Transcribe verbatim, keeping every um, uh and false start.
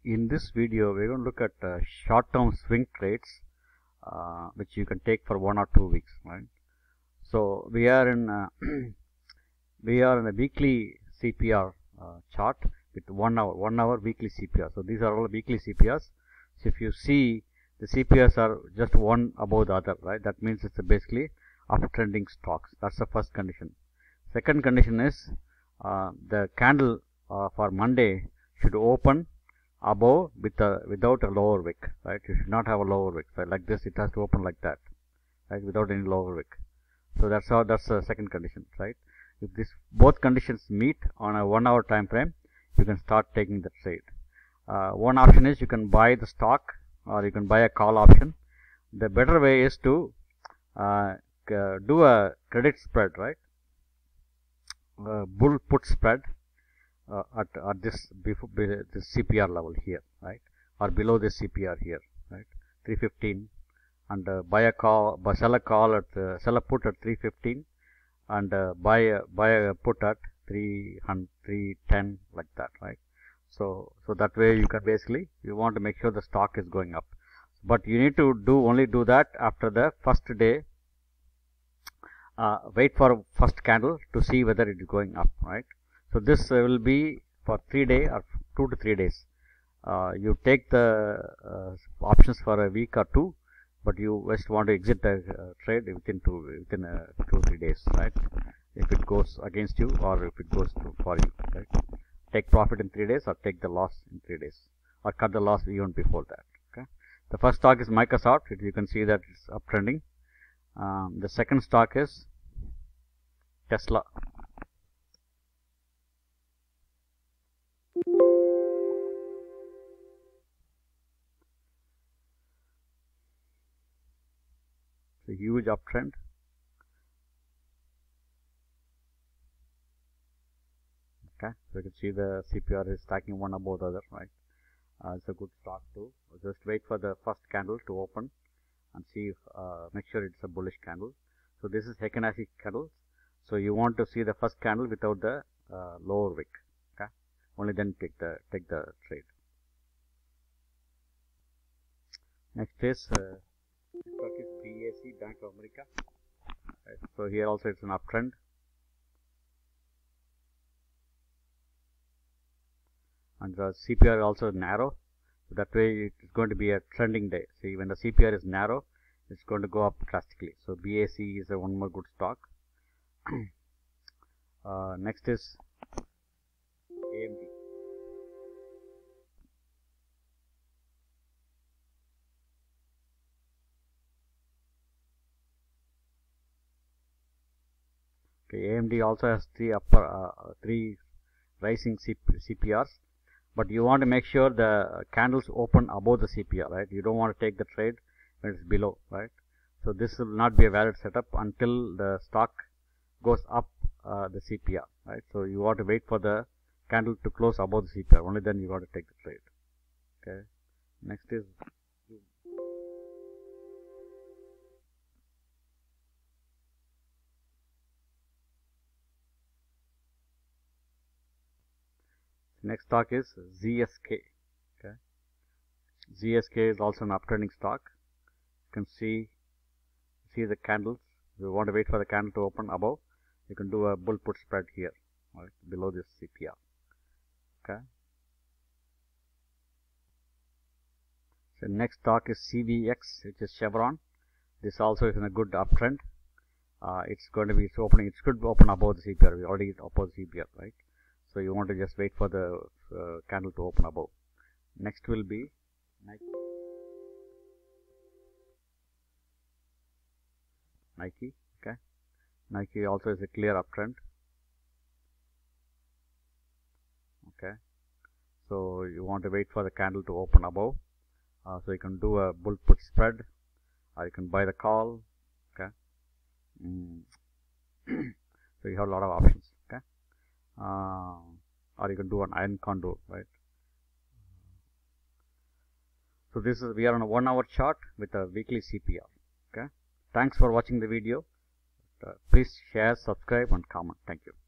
in this video we're going to look at uh, short-term swing trades uh, which you can take for one or two weeks, right? So we are in uh, we are in a weekly C P R uh, chart with one hour one hour weekly C P R. So these are all weekly C P Rs. So if you see the C P Rs are just one above the other, right? That means it's a basically uptrending stocks. That's the first condition. Second condition is uh, the candle uh, for Monday should open above with a without a lower wick, right? You should not have a lower wick. So like this, it has to open like that, right? Without any lower wick. So that's how that's the second condition, right? If this both conditions meet on a one hour time frame, you can start taking the trade. Uh, one option is you can buy the stock or you can buy a call option. The better way is to uh, do a credit spread, right? Uh, bull put spread uh, at, at this before this C P R level here, right? Or below this C P R here, right? three fifteen, and uh, buy a call, buy sell a call at uh, sell a put at three fifteen, and uh, buy a buy a put at three hundred, three ten, like that, right? So so that way you can basically you want to make sure the stock is going up, but you need to do only do that after the first day. Uh, wait for first candle to see whether it is going up, right? So this uh, will be for three day or two to three days. Uh, you take the uh, options for a week or two, but you just want to exit the uh, trade within two within uh, two three days, right? If it goes against you or if it goes to, for you, right? Take profit in three days or take the loss in three days or cut the loss even before that. Okay. The first stock is Microsoft. It, you can see that it's uptrending. Um, the second stock is Tesla. It's a huge uptrend. Okay, so you can see the C P R is stacking one above the other, right? Uh, it's a good stock too. Just wait for the first candle to open and see if, uh, make sure it's a bullish candle. So this is Heikin Ashi candle. So you want to see the first candle without the uh, lower wick. Okay, only then take the take the trade. Next is uh, is B A C, Bank of America. Right. So here also it's an uptrend. And the C P R also narrow, so that way it's going to be a trending day. See, when the C P R is narrow, it's going to go up drastically. So B A C is a one more good stock. uh, next is A M D. Okay, A M D also has three upper, uh, three rising C P Rs. But you want to make sure the candles open above the C P R, right? You don't want to take the trade when it's below, right? So this will not be a valid setup until the stock goes up uh, the C P R, right? So you want to wait for the candle to close above the C P R. Only then you got to take the trade. Okay. Next is next stock is Z S K. Okay, Z S K is also an uptrending stock. You can see see the candles. You want to wait for the candle to open above. You can do a bull put spread here, right, below this C P R. Okay. So next stock is C V X, which is Chevron. This also is in a good uptrend. Uh, it's going to be it's opening. It should open above the C P R. We already above the C P R, right? So you want to just wait for the uh, candle to open above. Next will be Nike. Nike, okay. Nike also is a clear uptrend. Okay. So you want to wait for the candle to open above. Uh, so you can do a bull put spread, or you can buy the call. Okay. Mm. So you have a lot of options. Okay. Uh, or you can do an iron condor, right? So this is we are on a one hour chart with a weekly C P R. Okay. Thanks for watching the video. Uh, please share, subscribe and comment. Thank you.